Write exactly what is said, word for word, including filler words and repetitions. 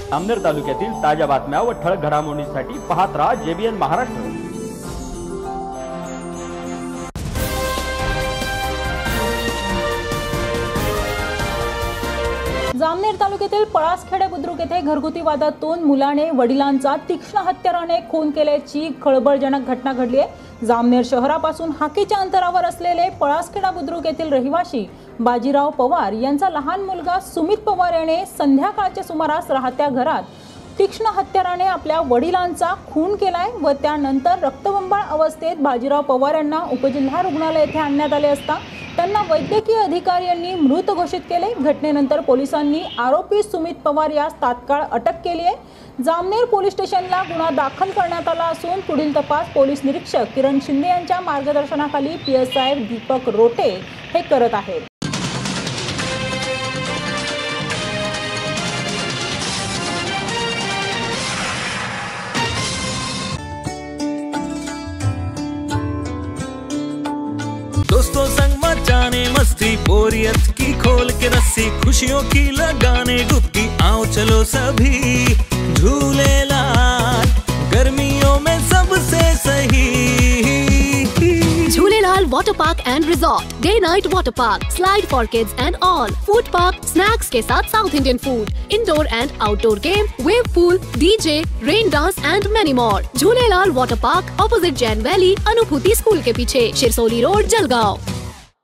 जामनेर तालुक्यातील ताज्या बातम्या व ठळक घडामोडींसाठी पाहत राहा जेबीएन महाराष्ट्र। जामनेर तालुक्यातील पळासखेडे बुद्रुक येथे घरगुती वादातून मुलाने वडिलांचा तीक्ष्ण हत्याराने खून केल्याची खळबळजनक घटना घडली आहे। जामनेर शहरापासून हाकेच्या अंतरावर असलेले पळासखेडा बुद्रुक येथील रहिवासी बाजीराव पवार यांचा लहान मुलगा सुमित पवार याने संध्याकाळच्या सुमारास राहत्या घरात तीक्ष्ण हत्याराने आपल्या वडिलांचा खून केलाय व त्यानंतर रक्तबंबाळ अवस्थेत बाजीराव पवार यांना उपजिल्हा रुग्णालय येथे आणण्यात आले असता त्यांना वैद्यकीय अधिकाऱ्यांनी मृत घोषित केले। घटनेनंतर पोलिसांनी आरोपी सुमित पवार यास तात्काळ अटक केली आहे। जामनेर पोलीस स्टेशनला गुन्हा दाखल करण्यात आला असून पुढील तपास पोलीस निरीक्षक किरण शिंदे यांच्या मार्गदर्शनाखाली पीएसआय दीपक रोटे हे करत आहेत। दोस्तों संग मचाने मस्ती, बोरियत की खोल के रस्सी, खुशियों की लगाने डुबकी, आओ चलो सभी झूलेलाल, गर्मियों में सबसे सही। Jhulelal water park and resort, day night water park, slide for kids and all, food park, snacks के साथ south Indian food, indoor and outdoor game, wave pool, DJ, rain dance and many more. Jhulelal water park, opposite Jain valley, Anubhuti school के पीछे, Shirsoli road, Jalgaon.